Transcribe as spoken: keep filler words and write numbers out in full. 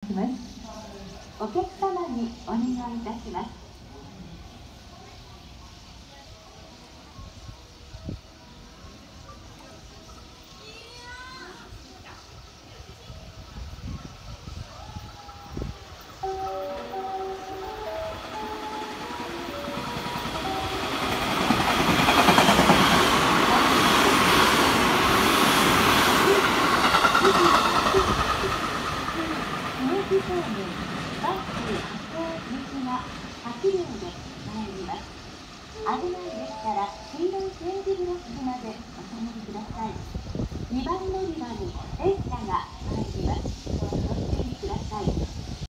します。お客様にお願いいたします。明治方面バス発行口がはちびょうで参ります。危ないでしたら黄色い点字ブロックまでお下がりください。にばん乗り場に列車が